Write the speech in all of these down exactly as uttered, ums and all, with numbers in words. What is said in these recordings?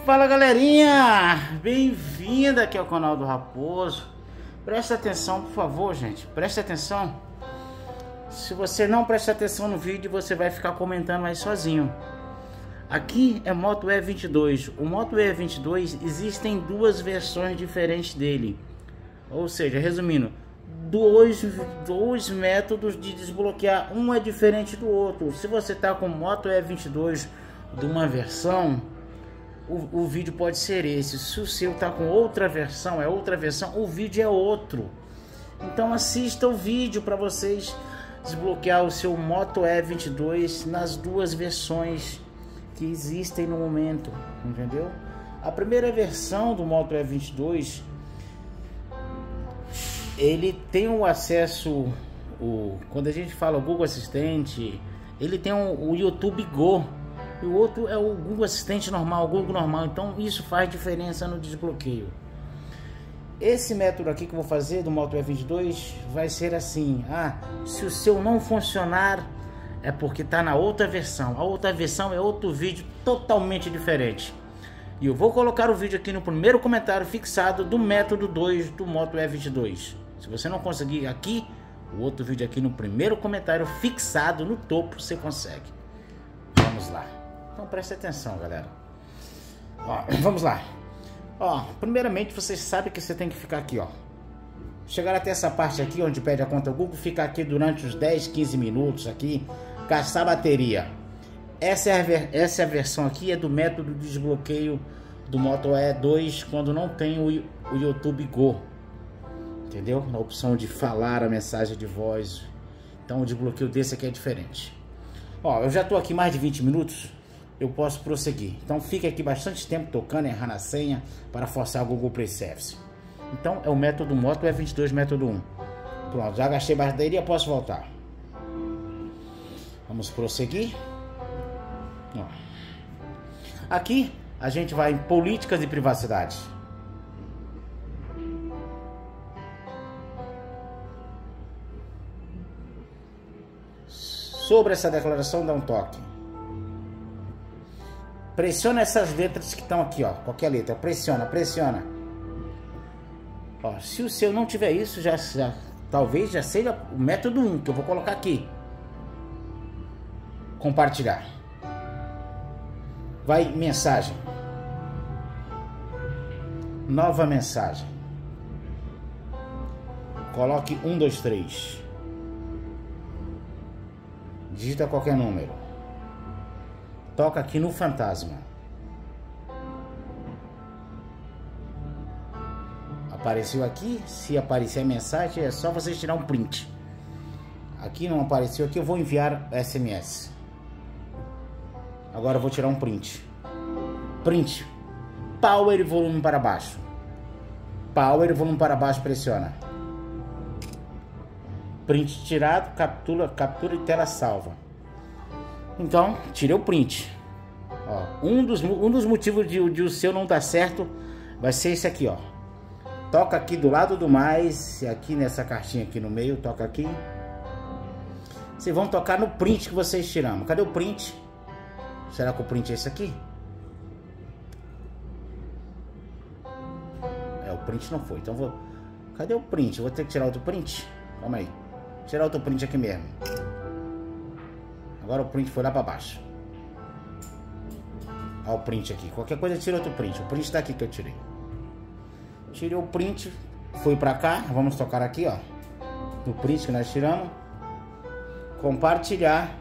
Fala galerinha, bem-vinda aqui ao canal do Raposo. Presta atenção, por favor, gente, presta atenção. Se você não prestar atenção no vídeo, você vai ficar comentando aí sozinho. Aqui é Moto E vinte e dois. O Moto E vinte e dois existem duas versões diferentes dele. Ou seja, resumindo, dois, dois métodos de desbloquear. Um é diferente do outro. Se você tá com Moto E vinte e dois de uma versão, o, o vídeo pode ser esse. Se o seu tá com outra versão, é outra versão, o vídeo é outro. Então assista o vídeo para vocês desbloquear o seu Moto E vinte e dois nas duas versões que existem no momento, entendeu? A primeira versão do Moto E vinte e dois, ele tem o acesso, o, quando a gente fala Google Assistente, ele tem o, o YouTube Go, e o outro é o Google Assistente normal, o Google normal. Então isso faz diferença no desbloqueio. Esse método aqui que eu vou fazer do Moto E vinte e dois vai ser assim: ah, se o seu não funcionar é porque está na outra versão. A outra versão é outro vídeo totalmente diferente. E eu vou colocar o vídeo aqui no primeiro comentário fixado do método dois do Moto E vinte e dois. Se você não conseguir aqui, o outro vídeo aqui no primeiro comentário fixado no topo você consegue. Vamos lá. Então preste atenção, galera. Ó, vamos lá. Ó, primeiramente você sabe que você tem que ficar aqui, ó. Chegar até essa parte aqui onde pede a conta Google, ficar aqui durante uns dez, quinze minutos aqui, gastar bateria. Essa é, a ver, essa é a versão aqui, é do método de desbloqueio do Moto E dois quando não tem o, o YouTube Go. Entendeu? Na opção de falar a mensagem de voz. Então o desbloqueio desse aqui é diferente. Ó, eu já tô aqui mais de vinte minutos. Eu posso prosseguir. Então fica aqui bastante tempo tocando, errando a senha para forçar o Google Play Service. Então é o método Moto E vinte e dois, método um. Pronto, já gastei bateria, posso voltar. Vamos prosseguir. Ó. Aqui a gente vai em políticas e privacidade. Sobre essa declaração, dá um toque. Pressiona essas letras que estão aqui, ó. Qualquer letra, pressiona, pressiona. Ó, se o seu não tiver isso, já, já talvez já seja o método um que eu vou colocar aqui. Compartilhar. Vai mensagem. Nova mensagem. Coloque um, dois, três. Digita qualquer número. Toca aqui no fantasma. Apareceu aqui. Se aparecer a mensagem, é só vocês tirar um print. Aqui não apareceu. Aqui eu vou enviar S M S. Agora eu vou tirar um print. Print. Power e volume para baixo. Power e volume para baixo, pressiona. Print tirado, captura, captura e tela salva. Então, tirei o print. Ó, um, dos, um dos motivos de, de o seu não dar certo vai ser esse aqui, ó. Toca aqui do lado do mais, e aqui nessa cartinha aqui no meio, toca aqui. Vocês vão tocar no print que vocês tiraram. Cadê o print? Será que o print é esse aqui? É, o print não foi. Então vou... Cadê o print? Eu vou ter que tirar outro print? Calma aí. Tirar outro print aqui mesmo. Agora o print foi lá para baixo. Olha o print aqui. Qualquer coisa tira outro print. O print tá aqui que eu tirei. Tirei o print. Foi para cá. Vamos tocar aqui, ó. No print que nós tiramos. Compartilhar.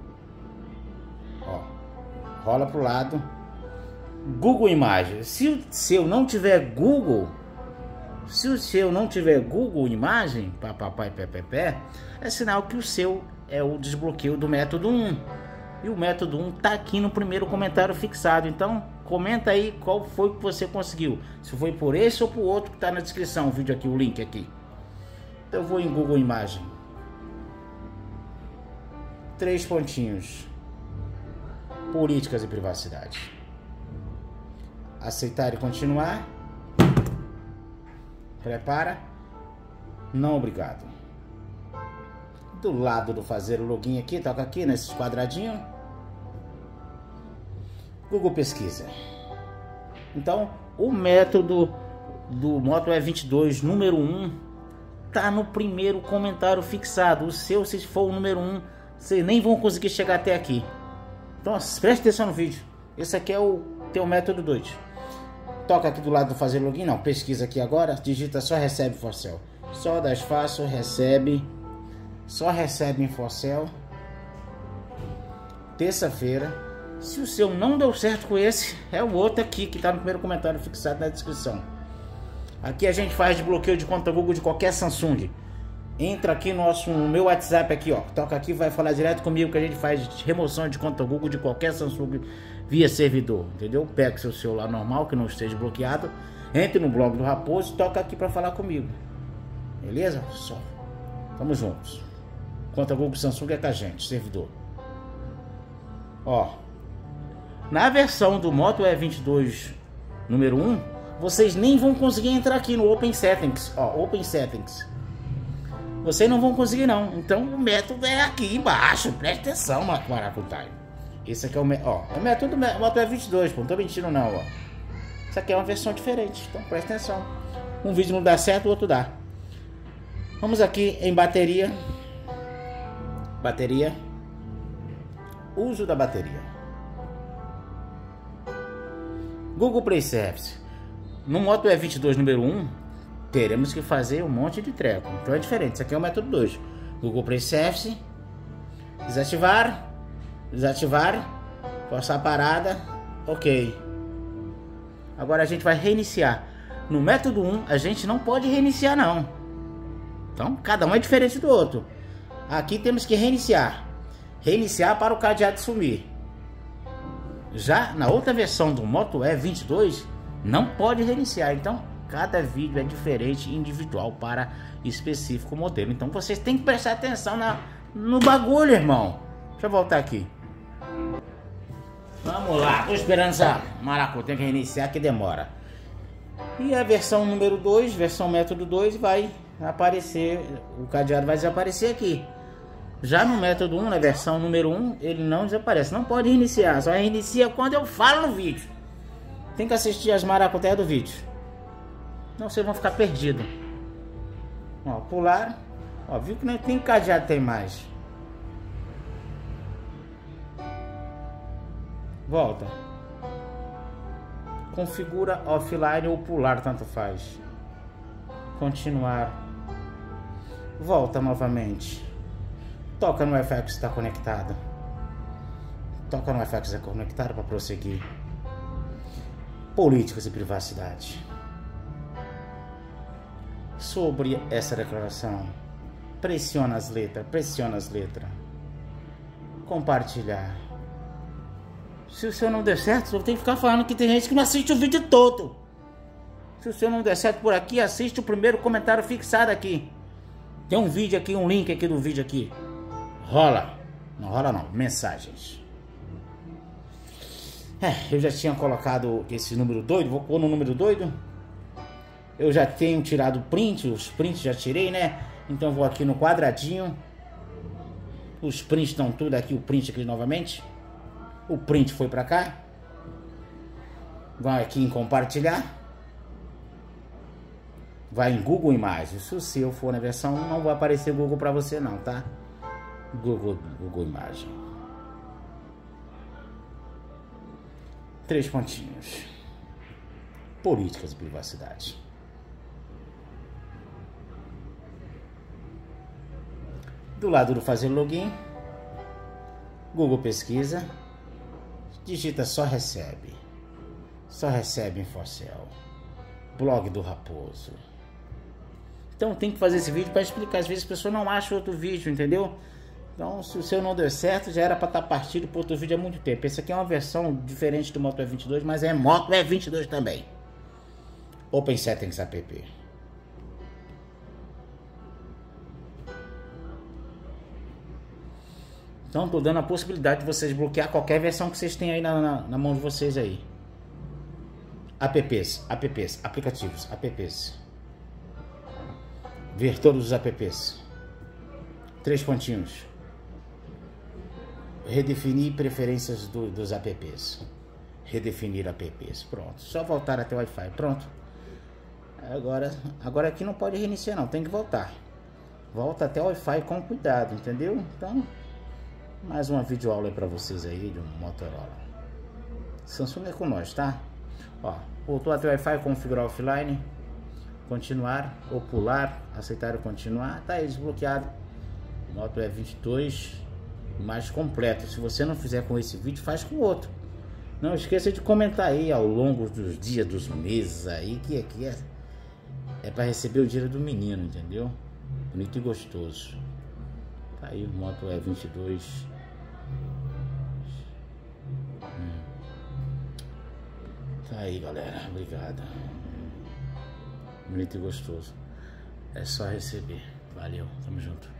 Ó. Rola pro lado. Google Imagens. Se o seu não tiver Google... Se o seu não tiver Google Imagem, papai, pé, pé, pé, é sinal que o seu é o desbloqueio do método um. E o método um tá aqui no primeiro comentário fixado. Então, comenta aí qual foi que você conseguiu. Se foi por esse ou por outro que tá na descrição, o vídeo aqui, o link aqui. Então eu vou em Google Imagem. Três pontinhos. Políticas e privacidade. Aceitar e continuar. Prepara. Não, obrigado. Do lado do fazer o login aqui, toca aqui nesses quadradinhos. Google Pesquisa. Então, o método do Moto E vinte e dois número um tá no primeiro comentário fixado. O seu, se for o número um, vocês nem vão conseguir chegar até aqui. Então, preste atenção no vídeo. Esse aqui é o teu método dois. Toca aqui do lado do fazer login, não, pesquisa aqui agora, digita só recebe Infocel. Só das fácil, recebe, só recebe Infocel. Terça-feira. Se o seu não deu certo com esse, é o outro aqui que está no primeiro comentário fixado na descrição. Aqui a gente faz desbloqueio de conta Google de qualquer Samsung. Entra aqui no, nosso, no meu WhatsApp aqui, ó. Toca aqui, vai falar direto comigo que a gente faz remoção de conta Google de qualquer Samsung via servidor, entendeu? Pega seu celular normal que não esteja bloqueado, entre no blog do Raposo e toca aqui para falar comigo. Beleza? Só. Tamo juntos. Conta Google Samsung é com a gente, servidor. Ó. Na versão do Moto E vinte e dois número um, vocês nem vão conseguir entrar aqui no Open Settings. Ó, Open Settings. Vocês não vão conseguir não. Então o método é aqui embaixo. Preste atenção, Maracutaia. Esse aqui é o, ó, é o método do Moto E vinte e dois, pô. Não tô mentindo não, ó. Isso aqui é uma versão diferente. Então preste atenção. Um vídeo não dá certo, o outro dá. Vamos aqui em bateria. Bateria. Uso da bateria. Google Play Service. No Moto E vinte e dois número um, teremos que fazer um monte de treco. Então é diferente. Isso aqui é o método dois. Google Play Service. Desativar. Desativar. Forçar a parada. Ok. Agora a gente vai reiniciar. No método um, a gente não pode reiniciar não. Então cada um é diferente do outro. Aqui temos que reiniciar. Reiniciar para o cadeado sumir. Já na outra versão do Moto E vinte e dois, não pode reiniciar. Então, cada vídeo é diferente, individual para específico modelo. Então, vocês têm que prestar atenção na, no bagulho, irmão. Deixa eu voltar aqui. Vamos lá. Tô esperando essa maracutaia, tem que reiniciar que demora. E a versão número dois, versão método dois, vai aparecer. O cadeado vai desaparecer aqui. Já no método um, na versão número um, ele não desaparece. Não pode reiniciar, só reinicia quando eu falo no vídeo. Tem que assistir as maracutaias do vídeo. Não, vocês vão ficar perdidos. Ó, pular. Ó, viu que não tem cadeado, tem mais. Volta. Configura offline ou pular, tanto faz. Continuar. Volta novamente. Toca no Wi-Fi que está conectado. Toca no Wi-Fi que está conectado para prosseguir. Políticas e privacidade. Sobre essa declaração, pressiona as letras, pressiona as letras. Compartilhar. Se o seu não der certo, eu tenho que ficar falando que tem gente que não assiste o vídeo todo. Se o seu não der certo por aqui, assiste o primeiro comentário fixado aqui. Tem um vídeo aqui, um link aqui do vídeo aqui. Rola. Não rola não. Mensagens. É, eu já tinha colocado esse número doido. Vou pôr no número doido. Eu já tenho tirado o print. Os prints já tirei, né? Então vou aqui no quadradinho. Os prints estão tudo aqui. O print aqui novamente. O print foi pra cá. Vai aqui em compartilhar. Vai em Google Imagens. Se o seu for na versão um, não vai aparecer Google pra você não, tá? Google, Google Imagem. Três pontinhos. Políticas de privacidade. Do lado do fazer login, Google pesquisa, digita só recebe. Só recebe Infocel. Blog do Raposo. Então tem que fazer esse vídeo para explicar. Às vezes a pessoa não acha outro vídeo, entendeu? Então, se o seu não deu certo, já era para estar partido para outro vídeo há muito tempo. Esse aqui é uma versão diferente do Moto E vinte e dois, mas é Moto E vinte e dois também. Open Settings app. Então, estou dando a possibilidade de vocês bloquear qualquer versão que vocês tenham aí na, na, na mão de vocês aí. Apps, apps, aplicativos, apps. Ver todos os apps. Três pontinhos. Redefinir preferências do, dos apps. redefinir apps. Pronto, só voltar até o Wi-Fi. Pronto. Agora, agora aqui não pode reiniciar não, tem que voltar. Volta até o Wi-Fi com cuidado, entendeu? Então, mais uma videoaula aí pra vocês aí de um Motorola. Samsung é com nós, tá? Ó, voltou até o Wi-Fi, configurar offline, continuar ou pular, aceitar ou continuar, tá aí desbloqueado. Moto E vinte e dois mais completo. Se você não fizer com esse vídeo, faz com o outro. Não esqueça de comentar aí ao longo dos dias, dos meses aí, que aqui é, é para receber o dia do menino, entendeu? Bonito e gostoso. Tá aí o Moto E vinte e dois. Hum. Tá aí, galera. Obrigado. Bonito e gostoso. É só receber. Valeu. Tamo junto.